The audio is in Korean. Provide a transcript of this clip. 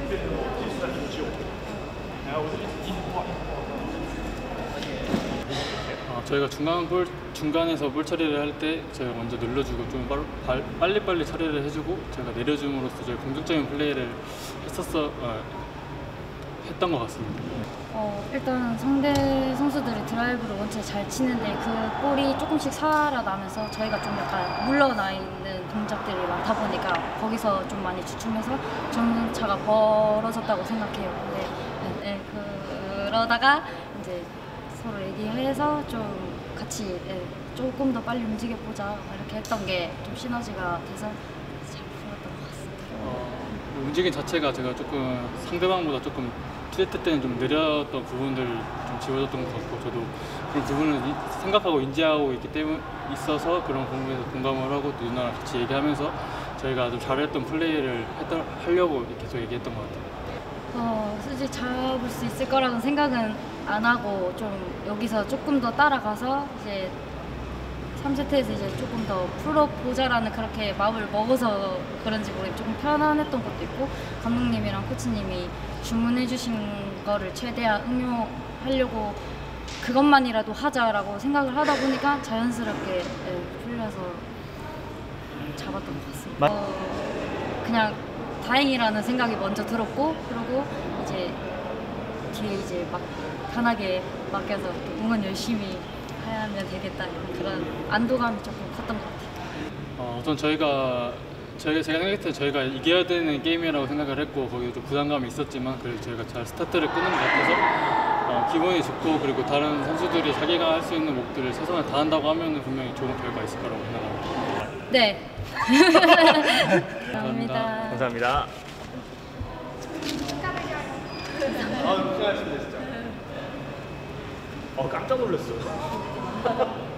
저희가 중간에서 볼 처리를 할 때 저희가 먼저 눌러주고 좀 빨리빨리 처리를 해주고 제가 내려줌으로써 저희 공격적인 플레이를 했던 것 같습니다. 일단 상대 선수들이 드라이브를 원체 잘 치는데 그 볼이 조금씩 살아나면서 저희가 좀 약간 물러나 있는 동작들이 많다 보니까 거기서 좀 많이 주춤해서 점차가 벌어졌다고 생각해요. 근데 그러다가 이제 서로 얘기해서 좀 같이 조금 더 빨리 움직여보자 이렇게 했던 게 좀 시너지가 돼서 잘 풀었던 것 같습니다. 움직임 자체가 제가 조금 상대방보다 조금 투세트 때는 좀 느렸던 부분들 좀 지워졌던 것 같고 저도 그런 부분을 생각하고 인지하고 있어서 그런 부분에서 공감을 하고 또 누나랑 같이 얘기하면서 저희가 좀 잘했던 플레이를 하려고 계속 얘기했던 것 같아요. 솔직히 잡을 수 있을 거라는 생각은 안 하고 좀 여기서 조금 더 따라가서 이제 3세트에서 이제 조금 더 풀어보자라는 그렇게 마음을 먹어서 그런지 모르겠는데 조금 편안했던 것도 있고 감독님이랑 코치님이 주문해 주신 거를 최대한 응용하려고 그것만이라도 하자라고 생각을 하다 보니까 자연스럽게 풀려서 잡았던 것 같습니다. 그냥 다행이라는 생각이 먼저 들었고 그리고 이제 뒤에 이제 막 편하게 맡겨서 응원 열심히 하면 되겠다 그런 안도감이 조금 컸던 것 같아요. 우선 제가 생각했을 때 저희가 이겨야 되는 게임이라고 생각을 했고 거기에 좀 부담감이 있었지만 그래도 저희가 잘 스타트를 끄는 것 같아서 기분이 좋고 그리고 다른 선수들이 자기가 할 수 있는 목들을 최선을 다한다고 하면 분명히 좋은 결과가 있을 거라고 생각합니다. 네. 감사합니다. 감사합니다. 고생하셨습니다 진짜. 깜짝 놀랐어.